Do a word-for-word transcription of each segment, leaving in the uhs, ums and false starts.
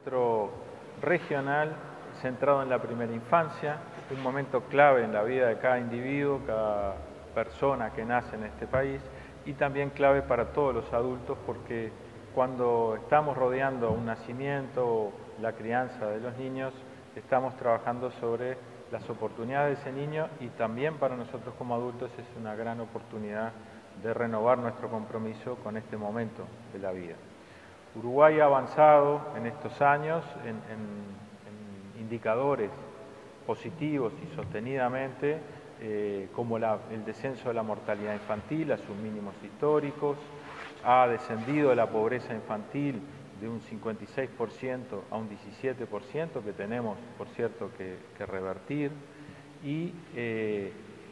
encuentro regional centrado en la primera infancia, un momento clave en la vida de cada individuo, cada persona que nace en este país, y también clave para todos los adultos, porque cuando estamos rodeando un nacimiento o la crianza de los niños, estamos trabajando sobre las oportunidades de ese niño, y también para nosotros como adultos es una gran oportunidad de renovar nuestro compromiso con este momento de la vida. Uruguay ha avanzado en estos años en, en, en indicadores positivos y sostenidamente, eh, como la, el descenso de la mortalidad infantil a sus mínimos históricos, ha descendido la pobreza infantil de un cincuenta y seis por ciento a un diecisiete por ciento, que tenemos, por cierto, que, que revertir, y eh,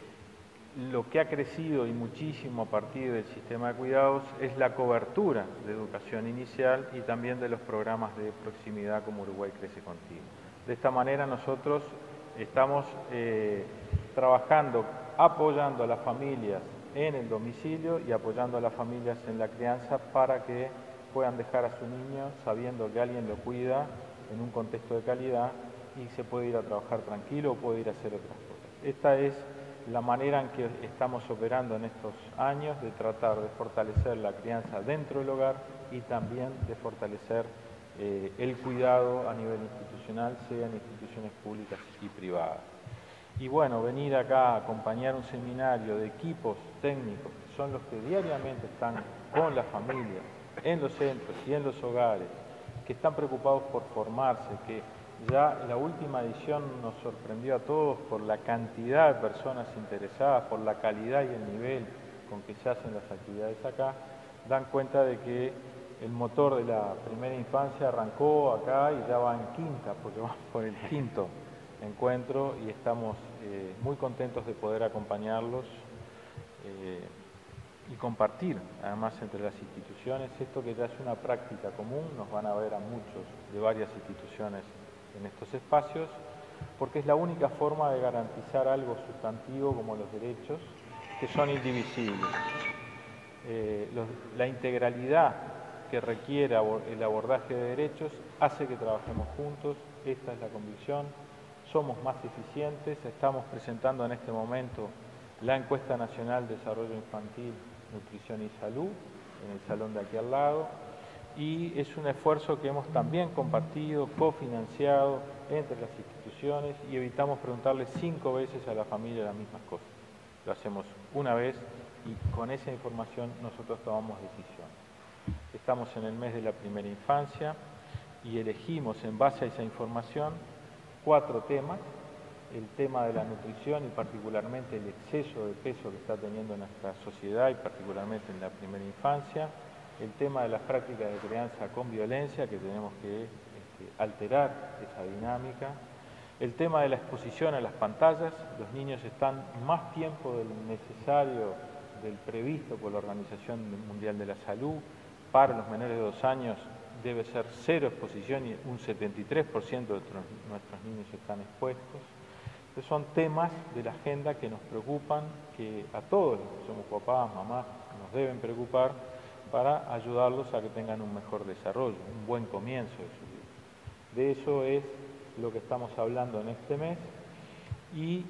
lo que ha crecido y muchísimo a partir del sistema de cuidados es la cobertura de educación inicial y también de los programas de proximidad como Uruguay Crece Contigo. De esta manera nosotros estamos eh, trabajando, apoyando a las familias en el domicilio y apoyando a las familias en la crianza para que puedan dejar a su niño sabiendo que alguien lo cuida en un contexto de calidad y se puede ir a trabajar tranquilo o puede ir a hacer otras cosas. Esta es la manera en que estamos operando en estos años, de tratar de fortalecer la crianza dentro del hogar y también de fortalecer eh, el cuidado a nivel institucional, sea en instituciones públicas y privadas. Y bueno, venir acá a acompañar un seminario de equipos técnicos, que son los que diariamente están con las familias, en los centros y en los hogares, que están preocupados por formarse, que ya la última edición nos sorprendió a todos por la cantidad de personas interesadas, por la calidad y el nivel con que se hacen las actividades acá, dan cuenta de que el motor de la primera infancia arrancó acá y ya va en quinta, porque vamos por el quinto encuentro y estamos eh, muy contentos de poder acompañarlos eh, y compartir, además, entre las instituciones, esto que ya es una práctica común. Nos van a ver a muchos de varias instituciones en estos espacios, porque es la única forma de garantizar algo sustantivo como los derechos, que son indivisibles. Eh, los, la integralidad que requiere el abordaje de derechos hace que trabajemos juntos. Esta es la convicción. Somos más eficientes. Estamos presentando en este momento la Encuesta Nacional de Desarrollo Infantil, Nutrición y Salud en el salón de aquí al lado, y es un esfuerzo que hemos también compartido, cofinanciado entre las instituciones, y evitamos preguntarle cinco veces a la familia las mismas cosas. Lo hacemos una vez y con esa información nosotros tomamos decisiones. Estamos en el mes de la primera infancia y elegimos en base a esa información cuatro temas: el tema de la nutrición y particularmente el exceso de peso que está teniendo nuestra sociedad y particularmente en la primera infancia; el tema de las prácticas de crianza con violencia, que tenemos que este, alterar esa dinámica; el tema de la exposición a las pantallas. Los niños están más tiempo del necesario, del previsto por la Organización Mundial de la Salud. Para los menores de dos años debe ser cero exposición y un setenta y tres por ciento de nuestros niños están expuestos. Entonces son temas de la agenda que nos preocupan, que a todos los que somos papás, mamás, nos deben preocupar, para ayudarlos a que tengan un mejor desarrollo, un buen comienzo de su vida. De eso es lo que estamos hablando en este mes, y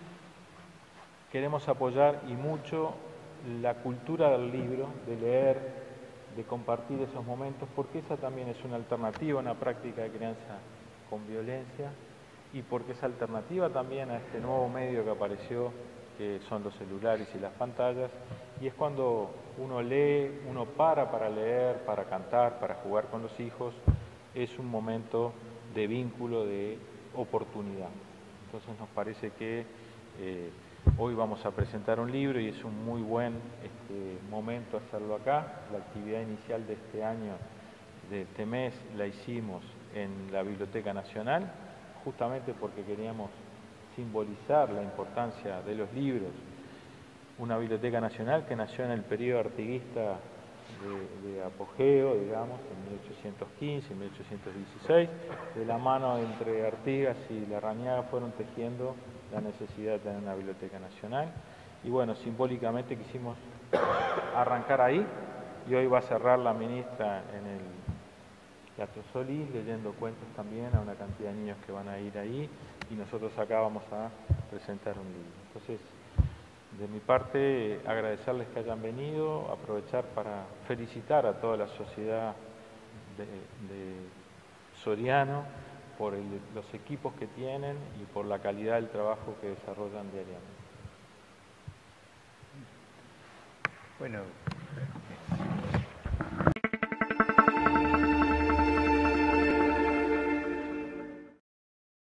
queremos apoyar y mucho la cultura del libro, de leer, de compartir esos momentos, porque esa también es una alternativa, una práctica de crianza con violencia, y porque es alternativa también a este nuevo medio que apareció, que son los celulares y las pantallas, y es cuando uno lee, uno para para leer, para cantar, para jugar con los hijos. Es un momento de vínculo, de oportunidad. Entonces nos parece que eh, hoy vamos a presentar un libro y es un muy buen este, momento hacerlo acá. La actividad inicial de este año, de este mes, la hicimos en la Biblioteca Nacional, justamente porque queríamos simbolizar la importancia de los libros. Una Biblioteca Nacional que nació en el periodo artiguista de, de apogeo, digamos, en mil ochocientos quince, mil ochocientos dieciséis, de la mano entre Artigas y Larrañaga fueron tejiendo la necesidad de tener una Biblioteca Nacional, y bueno, simbólicamente quisimos arrancar ahí, y hoy va a cerrar la ministra en el Teatro Solís, leyendo cuentos también a una cantidad de niños que van a ir ahí, y nosotros acá vamos a presentar un libro. Entonces, de mi parte, agradecerles que hayan venido, aprovechar para felicitar a toda la sociedad de, de Soriano por el, los equipos que tienen y por la calidad del trabajo que desarrollan diariamente. Bueno.